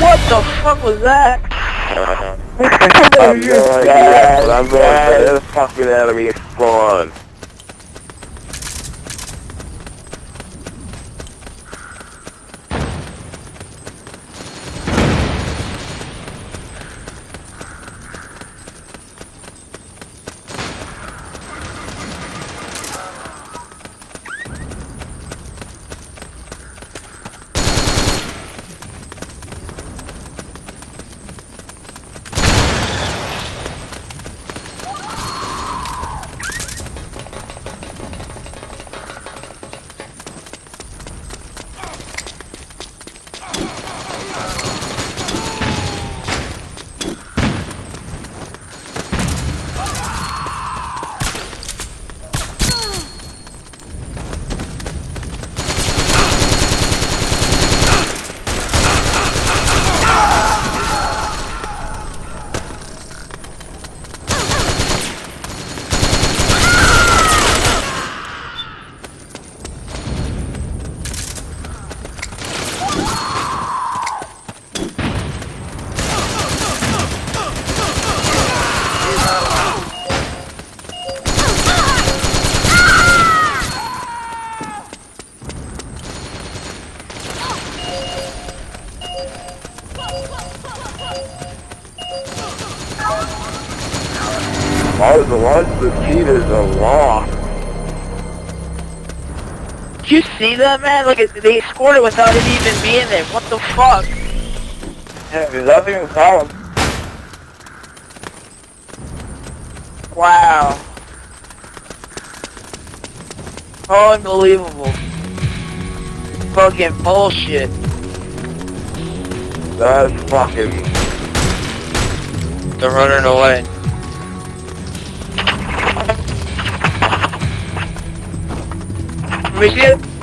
What the fuck was that? I have no idea, but I'm going to let this fucking enemy spawn. Why is the cheaters a loss? Did you see that, man? Like, they scored it without it even being there. What the fuck? Yeah, because I think it's solid. Wow. Unbelievable. Fucking bullshit. That's fucking... They're running away. We see it?